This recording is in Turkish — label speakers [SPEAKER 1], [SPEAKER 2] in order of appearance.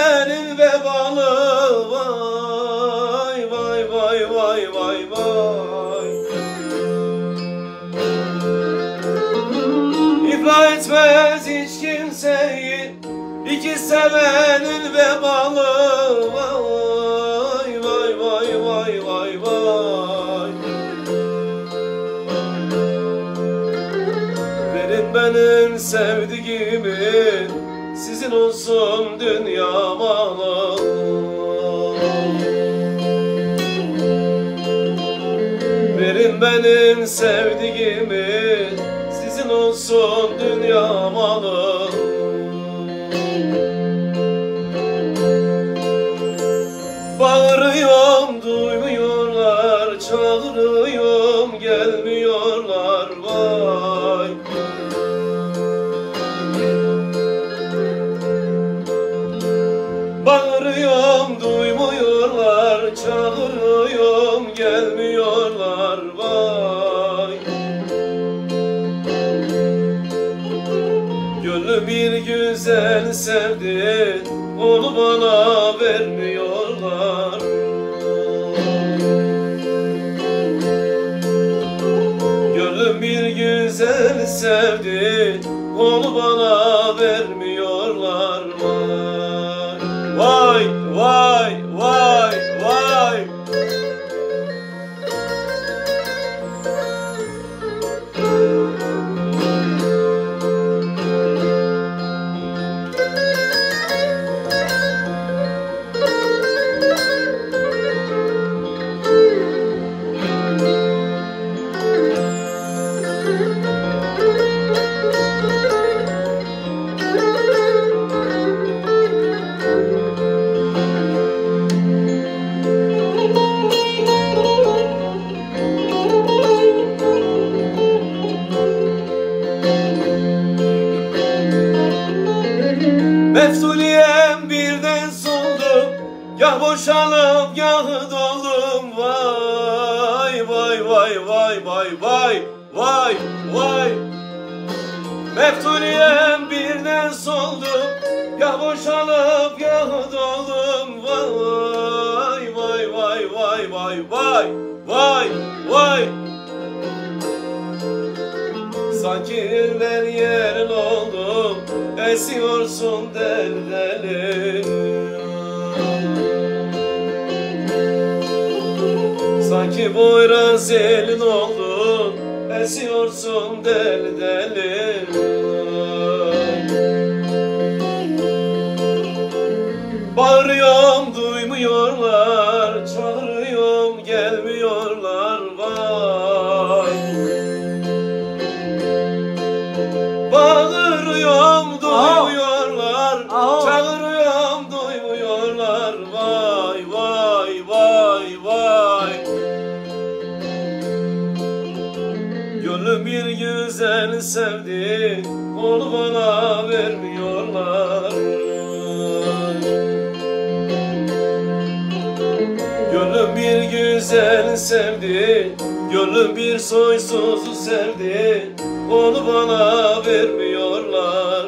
[SPEAKER 1] sevenin vebalı. Vay vay vay vay vay vay. İflah etmez hiç kimseyi iki sevenin vebalı. Vay vay vay vay vay vay. Verin benim sevdiğimi, sizin olsun dünya malı. Verin benim sevdiğimi, sizin olsun dünya malı. Bağırıyorum duymuyorlar, çağırıyorum gelmiyorlar. Vay. Bağırıyorum duymuyorlar, çağırıyorum gelmiyorlar. Vay. Gönlüm bir güzel sevdi, onu bana vermiyorlar. Gönlüm bir güzel sevdi, onu bana vermiyorlar. Vay vay vay vay. Meftuliyem birden soldum, gah boşalıp gah doldum. Vay vay vay vay vay vay vay vay. Meftuliyem birden soldum, gah boşalıp gah doldum. Vay vay vay vay vay vay vay vay. Sanki eller yerin oldum, esiyorsun deli deli. Sanki boyraz elin oldun, esiyorsun deli deli. Bağırıyorum duymuyorlar, çağırıyorum gelmiyorlar. Vay. Bağırıyorum duymuyorlar, çağırıyorum duymuyorlar. Vay vay vay vay. Gönlüm bir güzel sevdi, onu bana vermiyorlar. Gönlüm bir güzel sevdi, gönlüm bir soysuzu sevdi, onu bana vermiyorlar.